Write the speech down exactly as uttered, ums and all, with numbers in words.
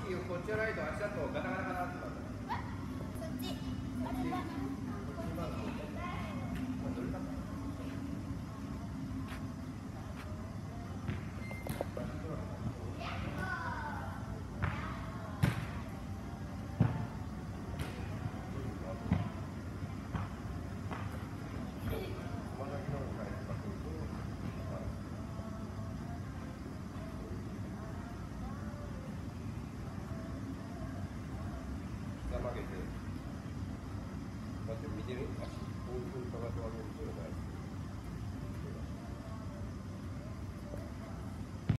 きこっちライト足だとガタガタガタってなる。 そっち。あれは。 曲げて、だって見てみ、足、こういうふうにかかってわけですよね。